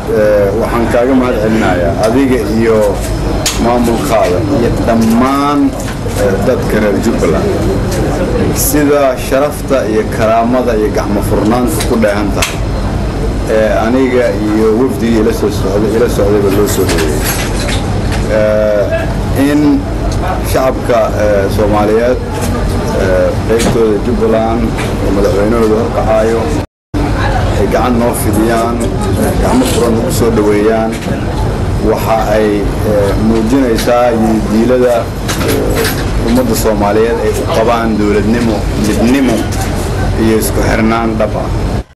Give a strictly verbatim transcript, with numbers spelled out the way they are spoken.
waxaan kaaga mahad celinayaa adiga iyo maamulkaada iyo dhammaan dadka reer Jubbaland sida sharafta iyo karaamada iyo gacmo furnaanta ku dheehan tahay ee aniga iyo wafdiga ila soo socday ila socday loo soo dhoweeyay in shacabka Soomaaliyeed qaybtooda Jubbaland oo madaxweynahooda horkacaayo ay gacan noo fidiyaan gacmo furan ugu soo dhoweeyaan waxa ay muujinaysaa diilada ummadda Soomaaliyeed ay u qabaan dawladnimo midnimo iyo isku xirnaan dhab ah